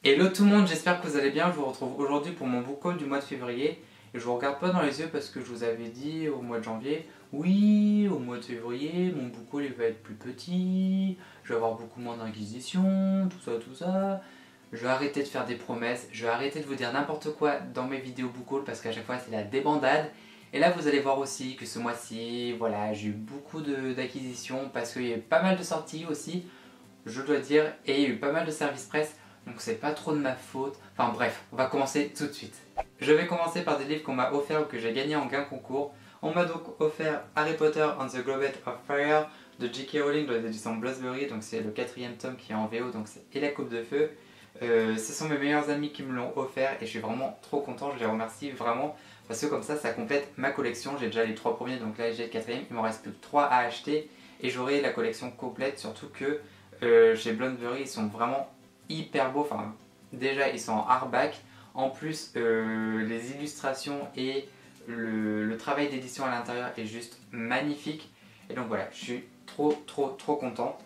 Hello tout le monde, j'espère que vous allez bien. Je vous retrouve aujourd'hui pour mon book haul du mois de février. Et je vous regarde pas dans les yeux parce que je vous avais dit au mois de janvier, oui, au mois de février, mon book haul il va être plus petit, je vais avoir beaucoup moins d'inquisition, tout ça, tout ça. Je vais arrêter de faire des promesses, je vais arrêter de vous dire n'importe quoi dans mes vidéos book haul parce qu'à chaque fois c'est la débandade. Et là vous allez voir aussi que ce mois-ci, voilà, j'ai eu beaucoup d'acquisitions parce qu'il y a eu pas mal de sorties aussi, je dois dire, et il y a eu pas mal de services presse. Donc c'est pas trop de ma faute. Enfin bref, on va commencer tout de suite. Je vais commencer par des livres qu'on m'a offerts ou que j'ai gagnés en gain concours. On m'a donc offert Harry Potter and the Goblet of Fire de J.K. Rowling dans les éditions Bloomsbury. Donc c'est le 4e tome qui est en VO, donc c'est Et la Coupe de Feu. Ce sont mes meilleurs amis qui me l'ont offert et je suis vraiment trop content, je les remercie vraiment. Parce que comme ça complète ma collection. J'ai déjà les 3 premiers, donc là j'ai le 4e. Il m'en reste plus que 3 à acheter et j'aurai la collection complète. Surtout que chez Bloomsbury ils sont vraiment hyper beau, enfin déjà ils sont en hardback, en plus les illustrations et le travail d'édition à l'intérieur est juste magnifique et donc voilà, je suis trop content.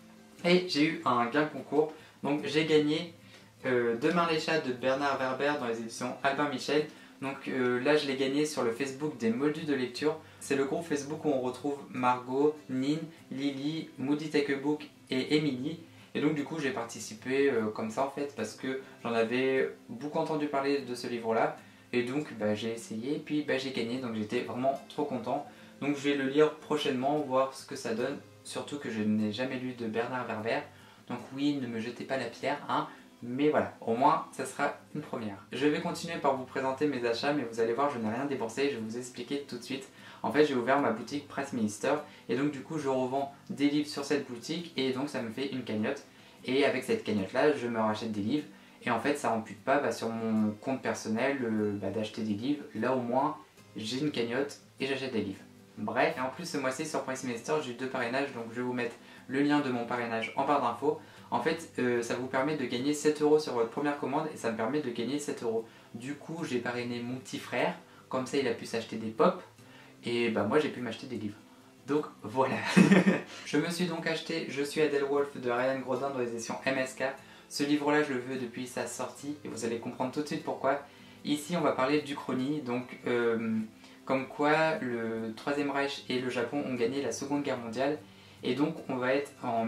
Et j'ai eu un gain concours, donc j'ai gagné Demain les chats de Bernard Werber dans les éditions Albin Michel. Donc là je l'ai gagné sur le Facebook des Moldus de lecture. C'est le groupe Facebook où on retrouve Margot, Nin, Lily, Moody Take a Book et Emily. Et donc du coup j'ai participé comme ça en fait parce que j'en avais beaucoup entendu parler de ce livre là. Et donc j'ai essayé et puis j'ai gagné, donc j'étais vraiment trop content. Donc je vais le lire prochainement, voir ce que ça donne. Surtout que je n'ai jamais lu de Bernard Werber. Donc oui, ne me jetez pas la pierre, hein. Mais voilà, au moins ça sera une première. Je vais continuer par vous présenter mes achats, mais vous allez voir, je n'ai rien déboursé, je vais vous expliquer tout de suite. En fait, j'ai ouvert ma boutique Presse Minister et donc du coup je revends des livres sur cette boutique et donc ça me fait une cagnotte. Et avec cette cagnotte là, je me rachète des livres et en fait ça n'ampute pas sur mon compte personnel d'acheter des livres. Là au moins j'ai une cagnotte et j'achète des livres. Bref, et en plus ce mois-ci sur Presse Minister j'ai eu 2 parrainages, donc je vais vous mettre le lien de mon parrainage en barre d'infos. En fait, ça vous permet de gagner 7 € sur votre première commande et ça me permet de gagner 7 €. Du coup, j'ai parrainé mon petit frère, comme ça il a pu s'acheter des pop et moi j'ai pu m'acheter des livres. Donc voilà. Je me suis donc acheté Je suis Adèle Wolf de Ryan Grodin dans les éditions MSK. Ce livre-là, je le veux depuis sa sortie et vous allez comprendre tout de suite pourquoi. Ici, on va parler d'Uchronie, donc comme quoi le Troisième Reich et le Japon ont gagné la Seconde Guerre mondiale. Et donc, on va être en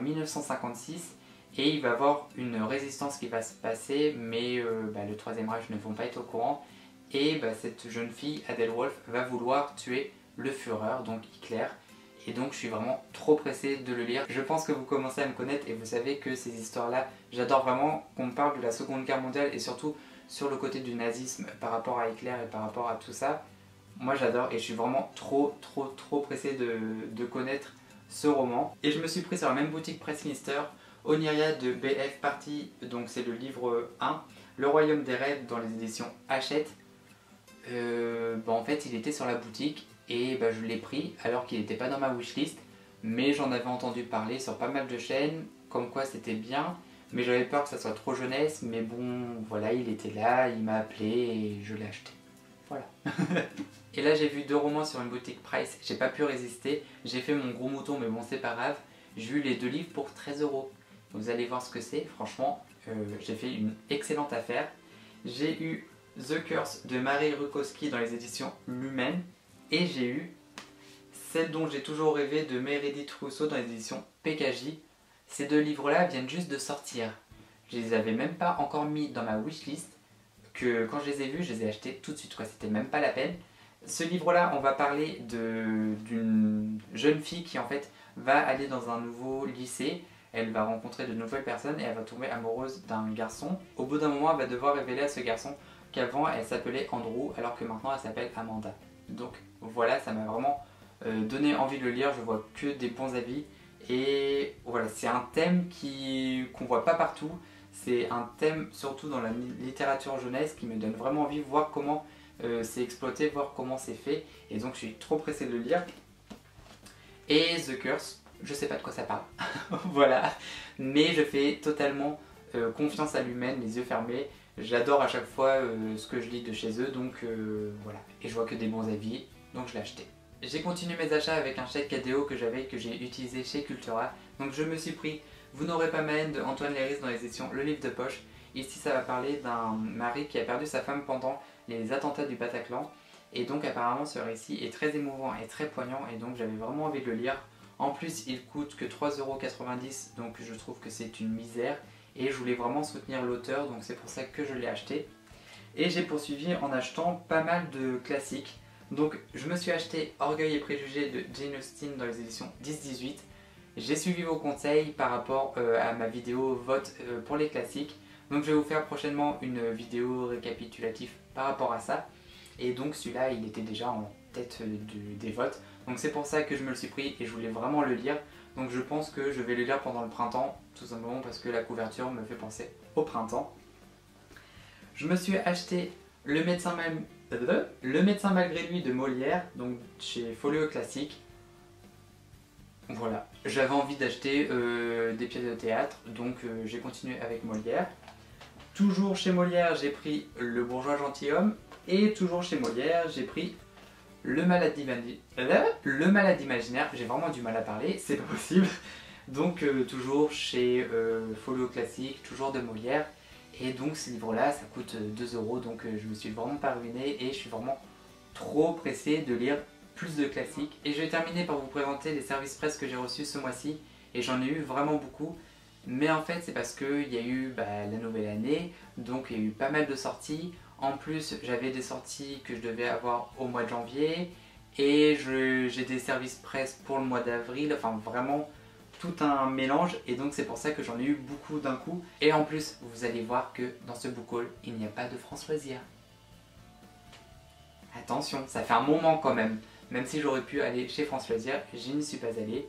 1956. Et il va y avoir une résistance qui va se passer, mais le Troisième Reich ne vont pas être au courant. Et cette jeune fille, Adèle Wolf, va vouloir tuer le Führer, donc Hitler. Et donc je suis vraiment trop pressé de le lire. Je pense que vous commencez à me connaître et vous savez que ces histoires-là, j'adore vraiment qu'on me parle de la Seconde Guerre mondiale et surtout sur le côté du nazisme par rapport à Hitler et par rapport à tout ça. Moi j'adore et je suis vraiment trop pressé de connaître ce roman. Et je me suis pris sur la même boutique Presse Minister, Oniria de BF Party, donc c'est le livre 1, Le Royaume des Rêves dans les éditions Hachette. En fait il était sur la boutique et je l'ai pris alors qu'il n'était pas dans ma wishlist, mais j'en avais entendu parler sur pas mal de chaînes, comme quoi c'était bien, mais j'avais peur que ça soit trop jeunesse, mais bon voilà, il était là, il m'a appelé et je l'ai acheté. Voilà. Et là j'ai vu 2 romans sur une boutique Price, j'ai pas pu résister, j'ai fait mon gros mouton mais bon c'est pas grave, j'ai eu les 2 livres pour 13 €. Vous allez voir ce que c'est, franchement j'ai fait une excellente affaire. J'ai eu The Curse de Marie Rukowski dans les éditions Lumen. Et j'ai eu celle dont j'ai toujours rêvé de Meredith Rousseau dans les éditions PKJ. Ces 2 livres-là viennent juste de sortir. Je les avais même pas encore mis dans ma wishlist, que quand je les ai vus, je les ai achetés tout de suite, quoi. C'était même pas la peine. Ce livre-là, on va parler d'une jeune fille qui en fait va aller dans un nouveau lycée. Elle va rencontrer de nouvelles personnes et elle va tomber amoureuse d'un garçon. Au bout d'un moment, elle va devoir révéler à ce garçon qu'avant elle s'appelait Andrew alors que maintenant elle s'appelle Amanda. Donc voilà, ça m'a vraiment donné envie de le lire, je vois que des bons avis. Et voilà, c'est un thème qu'on voit pas partout. C'est un thème surtout dans la littérature jeunesse qui me donne vraiment envie de voir comment c'est exploité, voir comment c'est fait. Et donc je suis trop pressé de le lire. Et The Curse, je sais pas de quoi ça parle. Voilà, mais je fais totalement confiance à Lumen, les yeux fermés. J'adore à chaque fois ce que je lis de chez eux, donc voilà. Et je vois que des bons avis, donc je l'ai acheté. J'ai continué mes achats avec un chèque KDO que j'ai utilisé chez Cultura. Donc je me suis pris Vous n'aurez pas ma haine de Antoine Léris dans les éditions Le Livre de Poche. Ici ça va parler d'un mari qui a perdu sa femme pendant les attentats du Bataclan. Et donc apparemment ce récit est très émouvant et très poignant et donc j'avais vraiment envie de le lire. En plus il coûte que 3,90 € donc je trouve que c'est une misère. Et je voulais vraiment soutenir l'auteur donc c'est pour ça que je l'ai acheté. Et j'ai poursuivi en achetant pas mal de classiques. Donc je me suis acheté Orgueil et Préjugés de Jane Austen dans les éditions 10-18. J'ai suivi vos conseils par rapport à ma vidéo vote pour les classiques. Donc je vais vous faire prochainement une vidéo récapitulative par rapport à ça. Et donc celui-là il était déjà en tête des votes. Donc c'est pour ça que je me le suis pris et je voulais vraiment le lire. Donc je pense que je vais le lire pendant le printemps. Tout simplement parce que la couverture me fait penser au printemps. Je me suis acheté Le médecin malgré lui de Molière. Donc chez Folio Classique. Voilà, j'avais envie d'acheter des pièces de théâtre, donc j'ai continué avec Molière. Toujours chez Molière, j'ai pris Le bourgeois gentilhomme. Et toujours chez Molière, j'ai pris Le malade imaginaire. J'ai vraiment du mal à parler, c'est pas possible. Donc toujours chez Folio Classique, toujours de Molière. Et donc ce livre-là, ça coûte 2 €, donc je me suis vraiment pas ruiné et je suis vraiment trop pressé de lire plus de classiques. Et je vais terminer par vous présenter les services presse que j'ai reçus ce mois-ci. Et j'en ai eu vraiment beaucoup. Mais en fait c'est parce qu'il y a eu la nouvelle année, donc il y a eu pas mal de sorties. En plus j'avais des sorties que je devais avoir au mois de janvier. Et j'ai des services presse pour le mois d'avril, enfin vraiment tout un mélange. Et donc c'est pour ça que j'en ai eu beaucoup d'un coup. Et en plus vous allez voir que dans ce book haul il n'y a pas de France Loisirs. Attention, ça fait un moment quand même. Même si j'aurais pu aller chez France Loisirs, je n'y suis pas allé.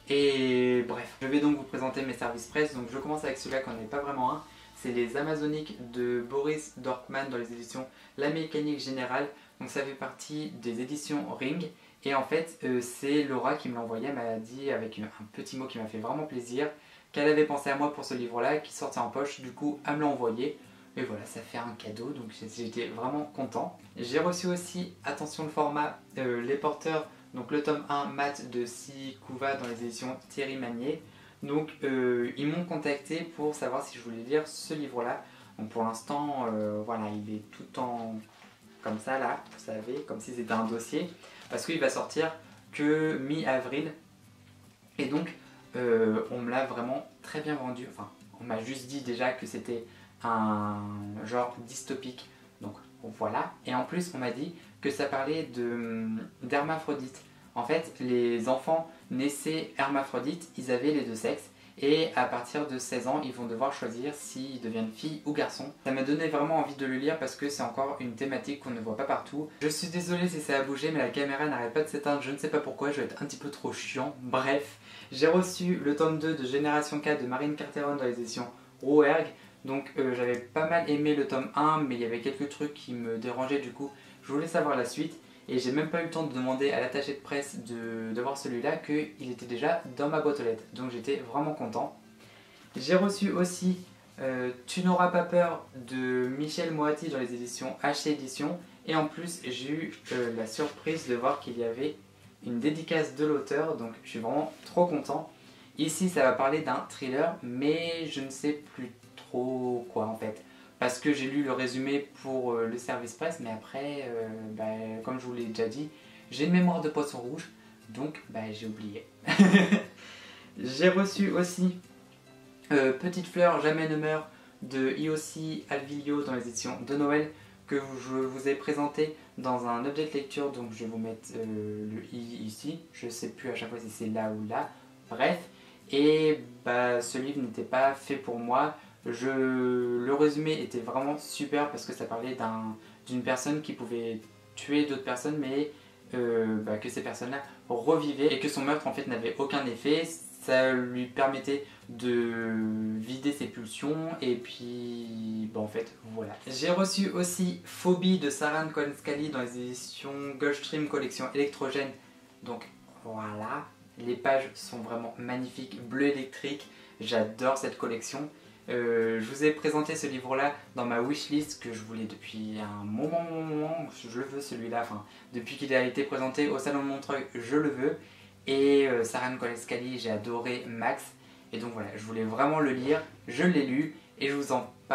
Et bref, je vais donc vous présenter mes services presse. Donc je commence avec celui-là qu'on n'est pas vraiment un. C'est les Amazoniques de Boris Dorkman dans les éditions La Mécanique Générale. Donc ça fait partie des éditions Ring. Et en fait, c'est Laura qui me l'a envoyé. Elle m'a dit avec un petit mot qui m'a fait vraiment plaisir qu'elle avait pensé à moi pour ce livre-là, qui sortait en poche. Du coup, elle me l'a envoyé. Et voilà, ça fait un cadeau, donc j'étais vraiment content. J'ai reçu aussi, attention le format, Les Porteurs, donc le tome 1 mat de Sikouva dans les éditions Thierry Magnier. Donc ils m'ont contacté pour savoir si je voulais lire ce livre-là. Donc pour l'instant, voilà, il est tout en comme ça là, vous savez, comme si c'était un dossier. Parce qu'il va sortir que mi-avril. Et donc on me l'a vraiment très bien vendu. Enfin, on m'a juste dit déjà que c'était un genre dystopique, donc voilà. Et en plus on m'a dit que ça parlait d'hermaphrodites. En fait les enfants naissaient hermaphrodites, ils avaient les deux sexes. Et à partir de 16 ans, ils vont devoir choisir s'ils deviennent filles ou garçons. Ça m'a donné vraiment envie de le lire parce que c'est encore une thématique qu'on ne voit pas partout. Je suis désolée si ça a bougé, mais la caméra n'arrête pas de s'éteindre. Je ne sais pas pourquoi, je vais être un petit peu trop chiant. Bref, j'ai reçu le tome 2 de Génération 4 de Marine Carteron dans les éditions Rouergue. Donc j'avais pas mal aimé le tome 1, mais il y avait quelques trucs qui me dérangeaient, du coup je voulais savoir la suite. Et j'ai même pas eu le temps de demander à l'attaché de presse de voir celui-là, qu'il était déjà dans ma boîte aux lettres. Donc j'étais vraiment content. J'ai reçu aussi Tu n'auras pas peur de Michel Moati dans les éditions HC Éditions. Et en plus j'ai eu la surprise de voir qu'il y avait une dédicace de l'auteur, donc je suis vraiment trop content. Ici ça va parler d'un thriller, mais je ne sais plus trop quoi en fait. Parce que j'ai lu le résumé pour le service presse, mais après, comme je vous l'ai déjà dit, j'ai une mémoire de poisson rouge, donc j'ai oublié. J'ai reçu aussi Petite fleur, jamais ne meurt de Iossi Alvilio dans les éditions de Noël, que je vous ai présenté dans un objet de lecture, donc je vais vous mettre le i ici, je sais plus à chaque fois si c'est là ou là, bref. Et ce livre n'était pas fait pour moi. Le résumé était vraiment super parce que ça parlait d'une personne qui pouvait tuer d'autres personnes, mais que ces personnes-là revivaient et que son meurtre en fait n'avait aucun effet. Ça lui permettait de vider ses pulsions et puis en fait voilà. J'ai reçu aussi Phobie de Saran Cohen-Scully dans les éditions Gulfstream collection électrogène. Donc voilà, les pages sont vraiment magnifiques, bleu électrique, j'adore cette collection. Je vous ai présenté ce livre-là dans ma wishlist que je voulais depuis un moment, je le veux celui-là, enfin depuis qu'il a été présenté au Salon de Montreuil, je le veux. Et Saran Cohen-Scully, j'ai adoré Max. Et donc voilà, je voulais vraiment le lire, je l'ai lu et je vous en parle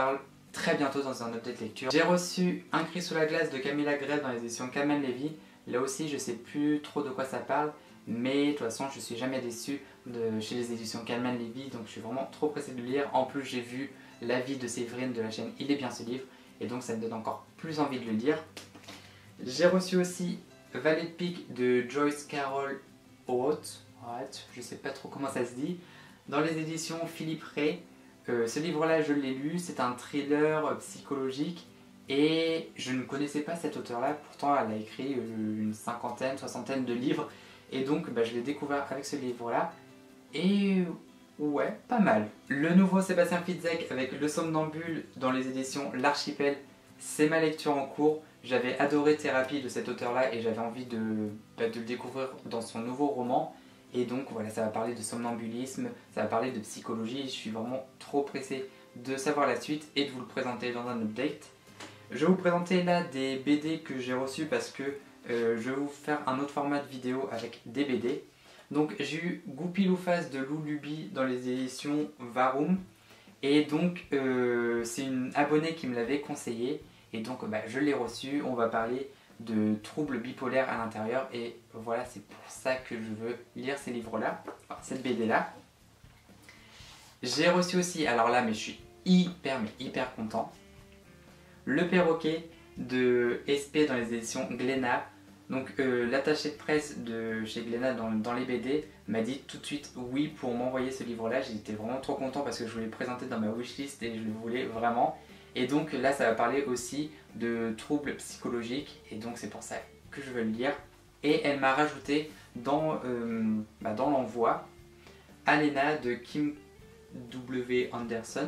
très bientôt dans un update lecture. J'ai reçu Un cri sous la glace de Camilla Grell dans les éditions Calman Levy. Là aussi je sais plus trop de quoi ça parle, mais de toute façon je suis jamais déçu chez les éditions Calman Levy, donc je suis vraiment trop pressé de le lire. En plus j'ai vu l'avis de Séverine de la chaîne Il est bien ce livre, et donc ça me donne encore plus envie de le lire. J'ai reçu aussi Valley de Pique de Joyce Carol Oates, je sais pas trop comment ça se dit, dans les éditions Philippe Ray. Ce livre-là, je l'ai lu, c'est un thriller psychologique et je ne connaissais pas cet auteur-là, pourtant elle a écrit une cinquantaine, soixantaine de livres et donc je l'ai découvert avec ce livre-là et ouais, pas mal. Le nouveau Sébastien Fitzek avec Le Somnambule dans les éditions L'Archipel, c'est ma lecture en cours. J'avais adoré Thérapie de cet auteur-là et j'avais envie de le découvrir dans son nouveau roman. Et donc voilà, ça va parler de somnambulisme, ça va parler de psychologie. Je suis vraiment trop pressé de savoir la suite et de vous le présenter dans un update. Je vais vous présenter là des BD que j'ai reçus parce que je vais vous faire un autre format de vidéo avec des BD. Donc j'ai eu Goupil-ou-Face de Lou Luby dans les éditions Varum. Et donc c'est une abonnée qui me l'avait conseillé. Et donc je l'ai reçu, on va parler de troubles bipolaires à l'intérieur et voilà, c'est pour ça que je veux lire ces livres-là, enfin, cette BD-là. J'ai reçu aussi, alors là, mais je suis hyper content, Le Perroquet de SP dans les éditions Glénat. Donc l'attaché de presse de chez Glénat dans les BD m'a dit tout de suite oui pour m'envoyer ce livre-là. J'étais vraiment trop content parce que je voulais le présenter dans ma wishlist et je le voulais vraiment. Et donc là ça va parler aussi de troubles psychologiques et donc c'est pour ça que je veux le lire. Et elle m'a rajouté dans l'envoi Alena de Kim W. Anderson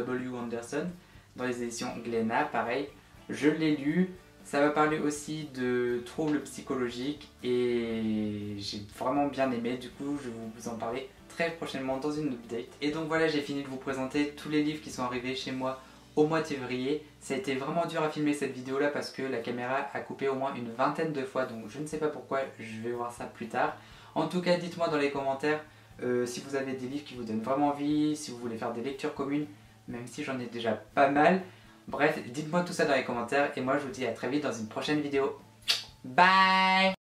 dans les éditions Glénat, pareil. Je l'ai lu, ça va parler aussi de troubles psychologiques et j'ai vraiment bien aimé, du coup je vais vous en parler très prochainement dans une update. Et donc voilà, j'ai fini de vous présenter tous les livres qui sont arrivés chez moi au mois de février. Ça a été vraiment dur à filmer cette vidéo là parce que la caméra a coupé au moins une vingtaine de fois, donc je ne sais pas pourquoi, je vais voir ça plus tard. En tout cas, dites-moi dans les commentaires si vous avez des livres qui vous donnent vraiment envie, si vous voulez faire des lectures communes, même si j'en ai déjà pas mal. Bref, dites-moi tout ça dans les commentaires et moi je vous dis à très vite dans une prochaine vidéo. Bye!